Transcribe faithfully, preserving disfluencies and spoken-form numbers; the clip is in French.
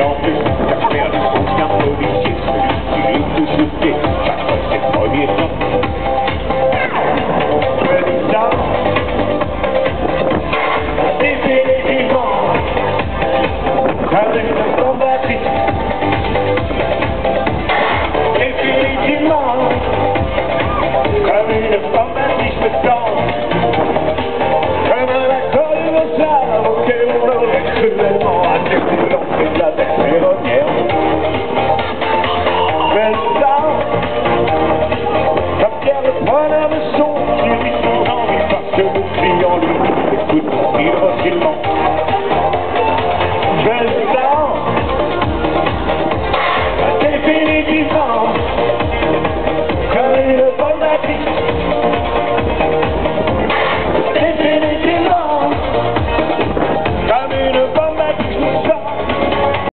en plus, ça fait un son qu'un policier, celui qui lui touche le pied, chaque fois c'est le premier temps. Petit ça, définitivement, avec le combattif, définitivement, comme une combattif de temps, comme un accord de ça, auquel on aurait cruellement attaqué l'entrée de la bête ferronnière. Mais ça, comme Pierre le preneur de son,